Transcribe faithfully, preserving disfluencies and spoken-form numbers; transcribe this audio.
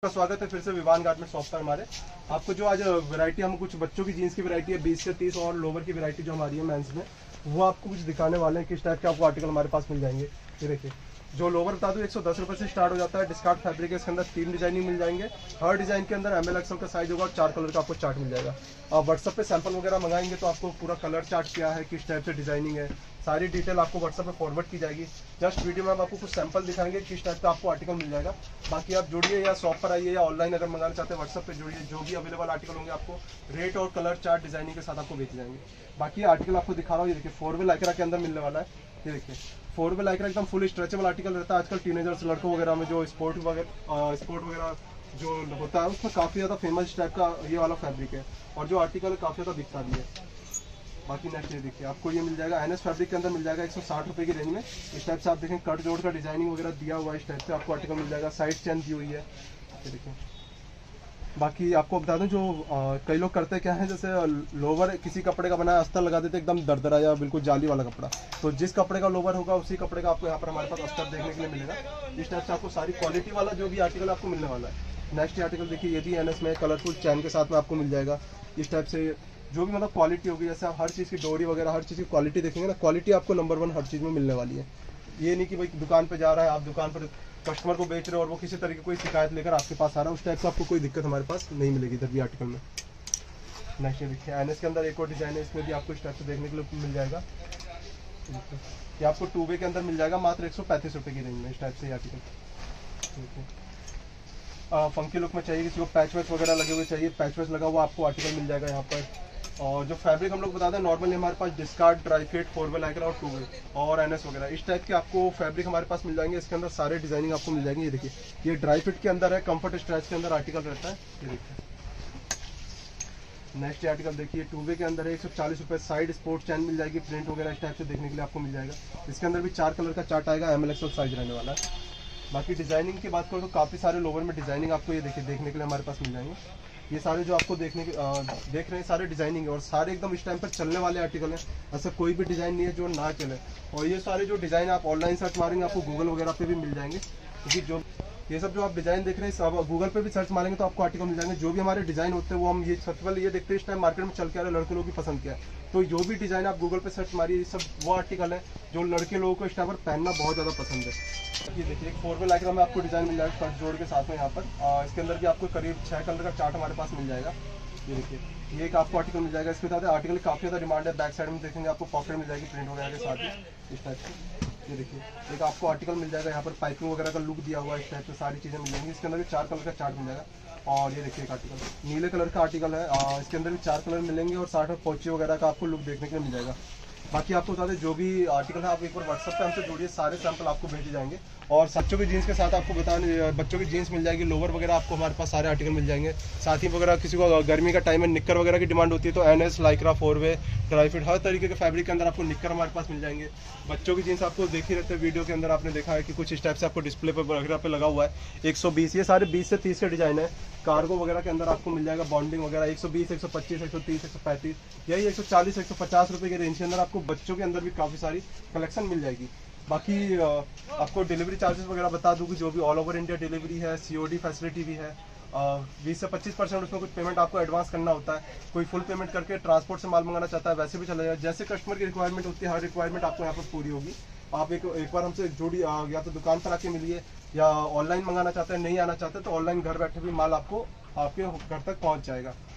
का स्वागत है फिर से विवान गारमेंट शॉप पर हमारे। आपको जो आज वैरायटी हम कुछ बच्चों की जीन्स की वैरायटी है बीस से तीस और लोवर की वैरायटी जो हमारी है मेंस में, वो आपको कुछ दिखाने वाले हैं। किस टाइप के आपको आर्टिकल हमारे पास मिल जाएंगे। ये देखिए, जो लोवर बता दूं एक सौ दस रुपये से स्टार्ट हो जाता है। डिस्कार्ट फैब्रिक है, इसके अंदर तीन डिजाइनिंग मिल जाएंगे। हर डिजाइन के अंदर एम एल एक्सएल का साइज होगा और चार कलर का आपको चार्ट मिल जाएगा। आप व्हाट्सअप पे सैंपल वगैरह मंगाएंगे तो आपको पूरा कलर चार्ट क्या है, किस टाइप से डिजाइनिंग है, सारी डिटेल आपको व्हाट्सएप पे फॉरवर्ड की जाएगी। जस्ट वीडियो में हम आपको कुछ सैंपल दिखाएंगे किस टाइप का आपको आर्टिकल मिल जाएगा। बाकी आप जुड़िए या शॉप पर आइए या ऑनलाइन अगर मंगाना चाहते हैं व्हाट्सएप पे जुड़िए। जो भी अवेलेबल आर्टिकल होंगे आपको रेट और कलर चार्ट डिजाइनिंग के साथ आपको बेचे जाएंगे। बाकी आर्टिकल आपको दिखा रहा हूँ, ये देखिए फोर वे लाइक्रा के अंदर मिलने वाला है। ये देखिए फोर वे लाइक्रा एकदम फुल स्ट्रेचेबल आर्टिकल रहता है। आजकल टीनेजर्स लड़कों वगैरह में जो स्पोर्ट वगैरह स्पोर्ट वगैरह जो होता है उसमें काफ़ी ज़्यादा फेमस टाइप का ये वाला फैब्रिक है और जो आर्टिकल काफ़ी ज़्यादा बिकता भी है। बाकी नेक्स्ट ये देखिए आपको ये मिल जाएगा एन एस फैब्रिक के अंदर मिल जाएगा एक सौ साठ रुपये की रेंज में। इस टाइप से आप देखें कट जोड़ का डिजाइनिंग वगैरह दिया हुआ है। इस टाइप से आपको आर्टिकल मिल जाएगा, साइड चेन दी हुई है। ये देखिए, बाकी आपको बता दूं जो आ, कई लोग करते क्या है, जैसे लोवर किसी कपड़े का बनाया अस्तर लगा देते एकदम दरदरा या बिल्कुल जाली वाला कपड़ा। तो जिस कपड़े का लोवर होगा उसी कपड़े का आपको यहाँ पर हमारे पास अस्तर देखने के लिए मिलेगा। इस टाइप से आपको सारी क्वालिटी वाला जो भी आर्टिकल आपको मिलने वाला है। नेक्स्ट आर्टिकल देखिए, ये भी एन एस में कलरफुल चैन के साथ में आपको मिल जाएगा। इस टाइप से जो भी मतलब क्वालिटी होगी, जैसे आप हर चीज़ की डोरी वगैरह हर चीज़ की क्वालिटी देखेंगे ना, क्वालिटी आपको नंबर वन हर चीज़ में मिलने वाली है। ये नहीं कि भाई दुकान पे जा रहा है, आप दुकान पर कस्टमर को बेच रहे हो और वो किसी तरीके की कोई शिकायत लेकर आपके पास आ रहा है, उस टाइप से आपको कोई दिक्कत हमारे पास नहीं मिलेगी इधर भी आर्टिकल में। नेक्स्ट ये देखिए एन एस के अंदर एक और डिजाइन है, इसमें भी आपको इस टाइप से देखने के लिए मिल जाएगा। ये आपको टू वे के अंदर मिल जाएगा मात्र एक सौ पैंतीस रुपये की रेंज में। इस टाइप से ये आर्टिकल फंकी लुक में चाहिए, किसी को पैच वैच वगैरह लगे हुए चाहिए, पैच वैच लगा हुआ आपको आर्टिकल मिल जाएगा यहाँ पर। और जो फैब्रिक हम लोग बताते हैं नॉर्मली हमारे पास डिस्कार्ड, dry fit, four way lycra और टू वे और एनएस वगैरह इस टाइप के आपको फैब्रिक हमारे पास मिल जाएंगे। इसके अंदर सारे डिजाइनिंग आपको मिल जाएंगे। ये देखिए, ये ड्राई फिट के अंदर है, कंफर्ट स्ट्रेच के अंदर आर्टिकल रहता है। ये देखिए नेक्स्ट आर्टिकल देखिए, टू वे के अंदर है, एक सौ चालीस रुपये। साइड स्पोर्ट चैन मिल जाएगी, प्रिंट वगैरह इस टाइप से देखने के लिए आपको मिल जाएगा। इसके अंदर भी चार कलर का चार्ट आएगा, एम एल एक्सएल साइज रहने वाला है। बाकी डिजाइनिंग की बात करो तो काफ़ी सारे लोवर में डिजाइनिंग आपको ये देखिए देखने के लिए हमारे पास मिल जाएंगे। ये सारे जो आपको देखने के आ, देख रहे हैं सारे डिजाइनिंग है और सारे एकदम इस टाइम पर चलने वाले आर्टिकल हैं। ऐसा कोई भी डिज़ाइन नहीं है जो ना चले। और ये सारे जो डिज़ाइन आप ऑनलाइन सर्च मारेंगे आपको गूगल वगैरह पे भी मिल जाएंगे, क्योंकि जो ये सब जो आप डिजाइन देख रहे हैं सब गूगल पे भी सर्च मारेंगे तो आपको आर्टिकल मिल जाएंगे। जो भी हमारे डिजाइन होते हैं वो हम ये सबसे पहले ये देखते हैं इस टाइम मार्केट में चल के आ रहे लड़के लोगों की पसंद क्या है। तो जो भी डिजाइन आप गूगल पे सर्च मारिए, ये सब वो आर्टिकल है जो लड़के लोगों को इस टाइम पर पहनना बहुत ज़्यादा पसंद है। ये देखिए, एक फोर वे लाइक्रा में आपको डिजाइन मिल जाएगा कट जोड़ के साथ में यहाँ पर। आ, इसके अंदर भी आपको करीब छः कलर का चार्ट हमारे पास मिल जाएगा। ये देखिए, ये एक आपको आर्टिकल मिल जाएगा। इसके साथ आर्टिकल की काफ़ी ज़्यादा डिमांड है। बैक साइड में देखेंगे आपको पॉकेट मिल जाएगी प्रिंट वगैरह के साथ ही इस टाइप से। ये देखिए, एक आपको आर्टिकल मिल जाएगा यहाँ पर पाइपिंग वगैरह का लुक दिया हुआ है। इस टाइप से सारी चीज़ें मिल जाएंगी। इसके अंदर भी चार कलर का चार्ट मिल जाएगा। और ये देखिए एक आर्टिकल नीले कलर का आर्टिकल है, आ, इसके अंदर भी चार कलर मिलेंगे और साथ में पोची वगैरह का आपको लुक देखने के लिए मिल जाएगा। बाकी आपको बता दें जो भी आर्टिकल है आप एक बार व्हाट्सएप पे हमसे जुड़िए, सारे सैंपल आपको भेजे जाएंगे। और बच्चों की जीन्स के साथ आपको बताने बच्चों की जीन्स मिल जाएगी, लोवर वगैरह आपको हमारे पास सारे आर्टिकल मिल जाएंगे। साथ ही वगैरह किसी को गर्मी का टाइम है निक्कर वगैरह की डिमांड होती है तो N S, Lycra, four way, dry fit हर तरीके के फैब्रिक के अंदर आपको निक्कर हमारे पास मिल जाएंगे। बच्चों की जीन्स आपको देख ही रहते हैं, वीडियो के अंदर आपने देखा है कि कुछ इस टाइप से आपको डिस्प्ले पर वगैरह पे लगा हुआ है। एक सौ बीस ये सारे बीस से तीस के डिजाइन है। कार्गो वगैरह के अंदर आपको मिल जाएगा बॉन्डिंग वगैरह एक सौ बीस, एक सौ पच्चीस, एक सौ तीस, एक सौ पैंतीस, यही एक सौ चालीस, एक सौ पचास रुपये के रेंज के अंदर आपको बच्चों के अंदर भी काफ़ी सारी कलेक्शन मिल जाएगी। बाकी आपको डिलीवरी चार्जेस वगैरह बता दूँ कि जो भी ऑल ओवर इंडिया डिलीवरी है, सीओडी फैसिलिटी भी है। बीस से पच्चीस परसेंट उसमें कुछ पेमेंट आपको एडवांस करना होता है। कोई फुल पेमेंट करके ट्रांसपोर्ट से माल मंगाना चाहता है वैसे भी चलेगा। जैसे कस्टमर की रिक्वायरमेंट होती है हर रिक्वायरमेंट आपको यहाँ पर पूरी होगी। आप एक एक बार हमसे जुड़ी या तो दुकान पर आके मिलिए या ऑनलाइन मंगाना चाहते हैं, नहीं आना चाहते तो ऑनलाइन घर बैठे भी माल आपको आपके घर तक पहुँच जाएगा।